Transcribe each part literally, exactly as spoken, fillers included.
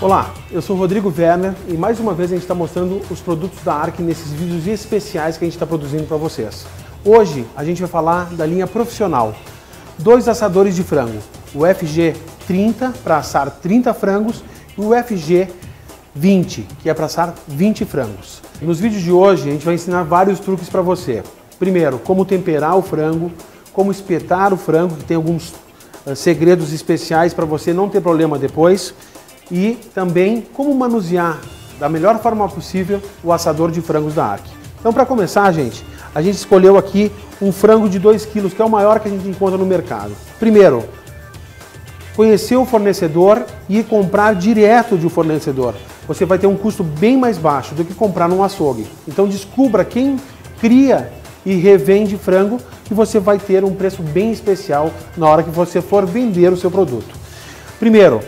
Olá, eu sou o Rodrigo Werner e mais uma vez a gente está mostrando os produtos da Ark nesses vídeos especiais que a gente está produzindo para vocês. Hoje a gente vai falar da linha profissional. Dois assadores de frango, o F G trinta para assar trinta frangos e o F G vinte, que é para assar vinte frangos. Nos vídeos de hoje a gente vai ensinar vários truques para você. Primeiro, como temperar o frango, como espetar o frango, que tem alguns uh, segredos especiais para você não ter problema depois. E também como manusear da melhor forma possível o assador de frangos da Ark. Então, para começar, gente, a gente escolheu aqui um frango de dois quilos, que é o maior que a gente encontra no mercado. Primeiro, conhecer o fornecedor e comprar direto de um fornecedor. Você vai ter um custo bem mais baixo do que comprar num açougue. Então, descubra quem cria e revende frango e você vai ter um preço bem especial na hora que você for vender o seu produto. Primeiro,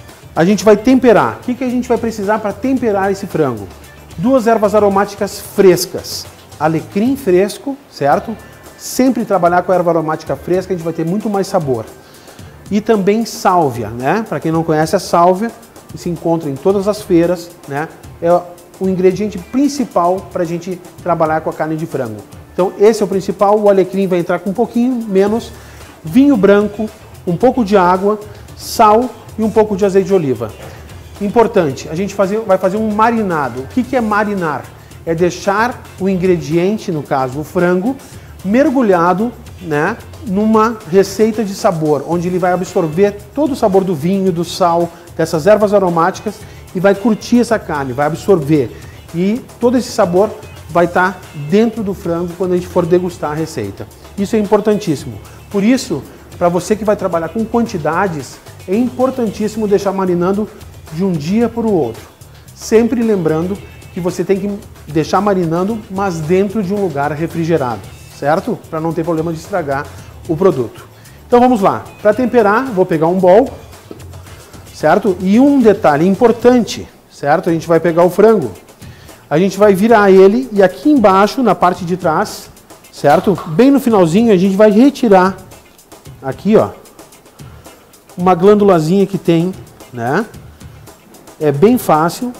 a gente vai temperar. O que, que a gente vai precisar para temperar esse frango? Duas ervas aromáticas frescas. Alecrim fresco, certo? Sempre trabalhar com a erva aromática fresca, a gente vai ter muito mais sabor. E também sálvia, né? Para quem não conhece a sálvia, se encontra em todas as feiras, né? É o ingrediente principal para a gente trabalhar com a carne de frango. Então esse é o principal, o alecrim vai entrar com um pouquinho menos, vinho branco, um pouco de água, sal e um pouco de azeite de oliva. Importante, a gente fazer, vai fazer um marinado. O que, que é marinar? É deixar o ingrediente, no caso o frango, mergulhado, né, numa receita de sabor, onde ele vai absorver todo o sabor do vinho, do sal, dessas ervas aromáticas e vai curtir essa carne, vai absorver. E todo esse sabor vai estar dentro do frango quando a gente for degustar a receita. Isso é importantíssimo. Por isso, para você que vai trabalhar com quantidades, é importantíssimo deixar marinando de um dia para o outro. Sempre lembrando que você tem que deixar marinando, mas dentro de um lugar refrigerado, certo? Para não ter problema de estragar o produto. Então vamos lá. Para temperar, vou pegar um bowl, certo? E um detalhe importante, certo? A gente vai pegar o frango, a gente vai virar ele e aqui embaixo, na parte de trás, certo? Bem no finalzinho, a gente vai retirar aqui, ó, uma glândulazinha que tem, né? É bem fácil,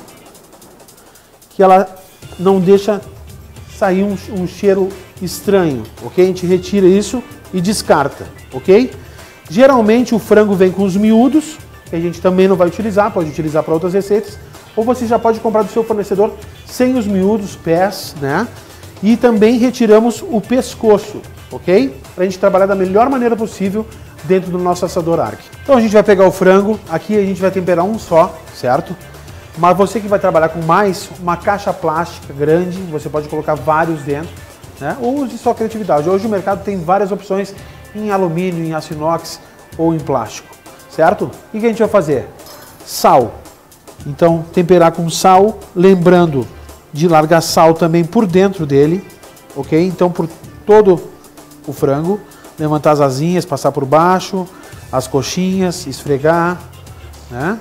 que ela não deixa sair um, um cheiro estranho, ok? A gente retira isso e descarta, ok? Geralmente o frango vem com os miúdos, que a gente também não vai utilizar, pode utilizar para outras receitas, ou você já pode comprar do seu fornecedor sem os miúdos, pés, né? E também retiramos o pescoço, ok? Para a gente trabalhar da melhor maneira possível dentro do nosso assador Ark. Então a gente vai pegar o frango, aqui a gente vai temperar um só, certo? Mas você que vai trabalhar com mais, uma caixa plástica grande, você pode colocar vários dentro, né? Ou use sua criatividade. Hoje o mercado tem várias opções em alumínio, em aço inox ou em plástico, certo? E o que a gente vai fazer? Sal. Então temperar com sal, lembrando de largar sal também por dentro dele, ok? Então por todo o frango, levantar as asinhas, passar por baixo, as coxinhas, esfregar, né?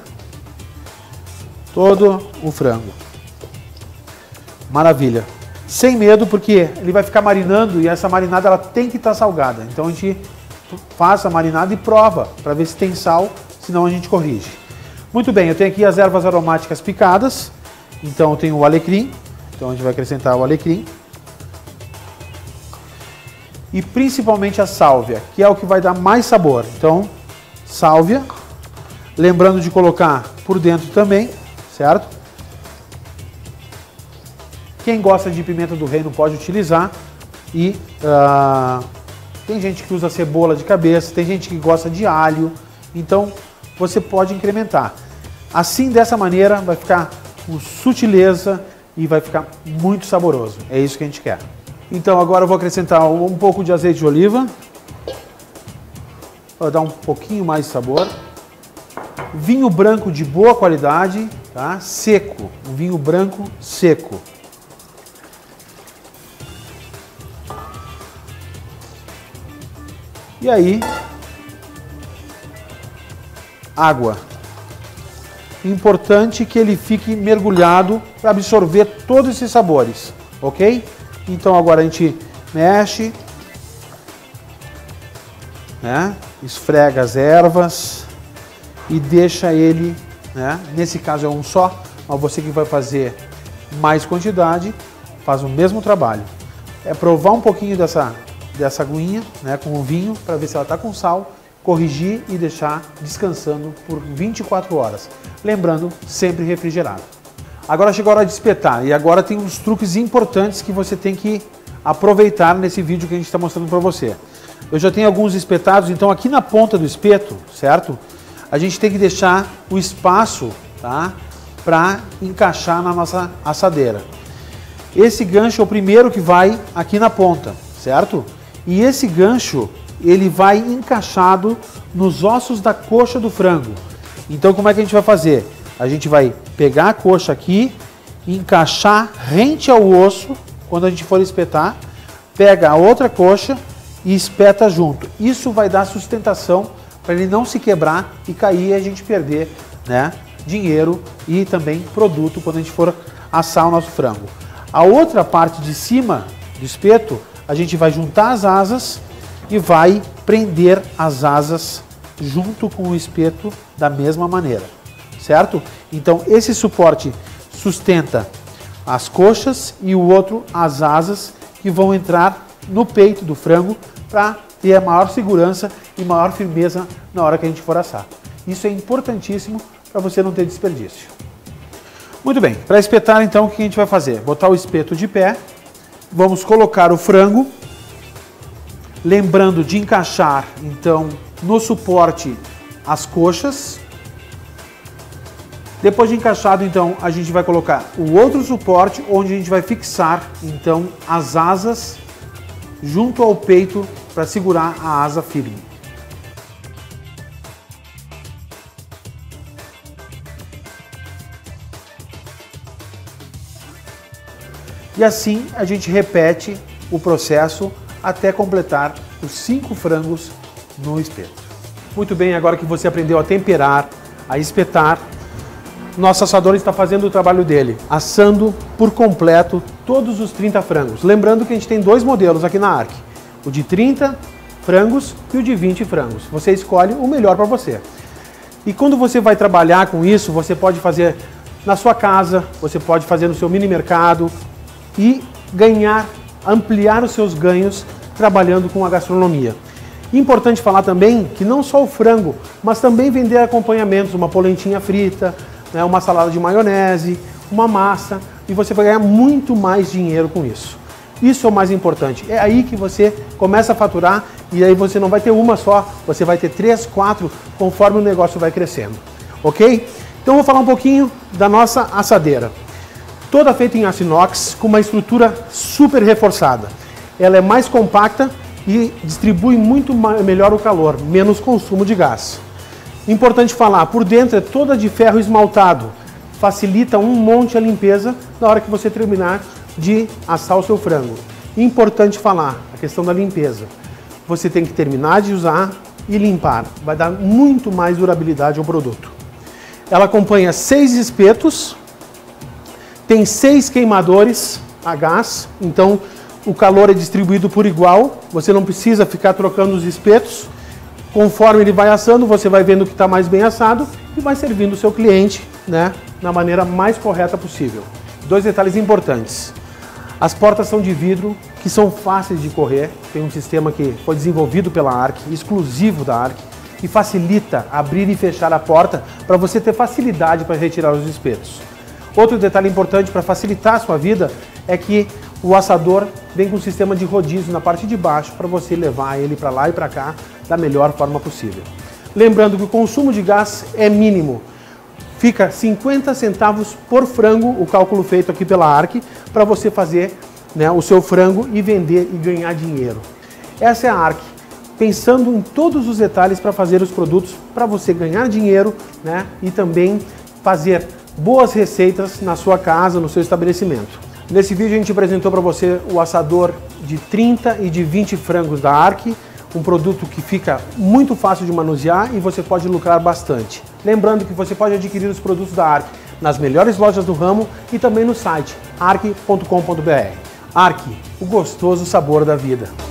Todo o frango. Maravilha. Sem medo, porque ele vai ficar marinando e essa marinada ela tem que estar salgada. Então a gente faz a marinada e prova para ver se tem sal, senão a gente corrige. Muito bem, eu tenho aqui as ervas aromáticas picadas. Então eu tenho o alecrim. Então a gente vai acrescentar o alecrim. E principalmente a sálvia, que é o que vai dar mais sabor. Então, sálvia, lembrando de colocar por dentro também, certo? Quem gosta de pimenta do reino pode utilizar. E uh, tem gente que usa cebola de cabeça, tem gente que gosta de alho, então você pode incrementar. Assim, dessa maneira, vai ficar com sutileza e vai ficar muito saboroso. É isso que a gente quer. Então agora eu vou acrescentar um pouco de azeite de oliva, para dar um pouquinho mais de sabor. Vinho branco de boa qualidade, tá? Seco, um vinho branco seco. E aí, água. Importante que ele fique mergulhado para absorver todos esses sabores, ok? Então agora a gente mexe, né? Esfrega as ervas e deixa ele né? Nesse caso é um só, mas você que vai fazer mais quantidade, faz o mesmo trabalho. É provar um pouquinho dessa, dessa aguinha, né, com o vinho, para ver se ela está com sal, corrigir e deixar descansando por vinte e quatro horas. Lembrando, sempre refrigerado. Agora chegou a hora de espetar, e agora tem uns truques importantes que você tem que aproveitar nesse vídeo que a gente está mostrando para você. Eu já tenho alguns espetados, então aqui na ponta do espeto, certo? A gente tem que deixar o espaço, tá, para encaixar na nossa assadeira. Esse gancho é o primeiro que vai aqui na ponta, certo? E esse gancho, ele vai encaixado nos ossos da coxa do frango. Então como é que a gente vai fazer? A gente vai pegar a coxa aqui, encaixar rente ao osso, quando a gente for espetar, pega a outra coxa e espeta junto. Isso vai dar sustentação para ele não se quebrar e cair e a gente perder, né, dinheiro e também produto quando a gente for assar o nosso frango. A outra parte de cima do espeto, a gente vai juntar as asas e vai prender as asas junto com o espeto da mesma maneira, certo? Então esse suporte sustenta as coxas e o outro as asas que vão entrar no peito do frango para ter a maior segurança e maior firmeza na hora que a gente for assar. Isso é importantíssimo para você não ter desperdício. Muito bem, para espetar então o que a gente vai fazer? Botar o espeto de pé, vamos colocar o frango, lembrando de encaixar então no suporte as coxas. Depois de encaixado então a gente vai colocar o outro suporte onde a gente vai fixar então as asas junto ao peito para segurar a asa firme. E assim a gente repete o processo até completar os cinco frangos no espeto. Muito bem, agora que você aprendeu a temperar, a espetar, nosso assador está fazendo o trabalho dele, assando por completo todos os trinta frangos. Lembrando que a gente tem dois modelos aqui na Ark, o de trinta frangos e o de vinte frangos. Você escolhe o melhor para você. E quando você vai trabalhar com isso, você pode fazer na sua casa, você pode fazer no seu mini mercado e ganhar, ampliar os seus ganhos trabalhando com a gastronomia. Importante falar também que não só o frango, mas também vender acompanhamentos, uma polentinha frita, né, uma salada de maionese, uma massa, e você vai ganhar muito mais dinheiro com isso. Isso é o mais importante. É aí que você começa a faturar e aí você não vai ter uma só, você vai ter três, quatro, conforme o negócio vai crescendo. Ok? Então vou falar um pouquinho da nossa assadeira. Toda feita em aço inox, com uma estrutura super reforçada. Ela é mais compacta e distribui muito melhor o calor, menos consumo de gás. Importante falar, por dentro é toda de ferro esmaltado, facilita um monte a limpeza na hora que você terminar de assar o seu frango. Importante falar, a questão da limpeza. Você tem que terminar de usar e limpar, vai dar muito mais durabilidade ao produto. Ela acompanha seis espetos, tem seis queimadores a gás, então o calor é distribuído por igual, você não precisa ficar trocando os espetos. Conforme ele vai assando, você vai vendo que está mais bem assado e vai servindo o seu cliente, né, na maneira mais correta possível. Dois detalhes importantes. As portas são de vidro, que são fáceis de correr. Tem um sistema que foi desenvolvido pela Ark, exclusivo da Ark, que facilita abrir e fechar a porta para você ter facilidade para retirar os espetos. Outro detalhe importante para facilitar a sua vida é que o assador vem com um sistema de rodízio na parte de baixo para você levar ele para lá e para cá da melhor forma possível. Lembrando que o consumo de gás é mínimo. Fica cinquenta centavos por frango, o cálculo feito aqui pela Ark, para você fazer, né, o seu frango e vender e ganhar dinheiro. Essa é a Ark, pensando em todos os detalhes para fazer os produtos para você ganhar dinheiro, né, e também fazer boas receitas na sua casa, no seu estabelecimento. Nesse vídeo a gente apresentou para você o assador de trinta e de vinte frangos da Ark, um produto que fica muito fácil de manusear e você pode lucrar bastante. Lembrando que você pode adquirir os produtos da Ark nas melhores lojas do ramo e também no site ark ponto com ponto br. Ark, o gostoso sabor da vida.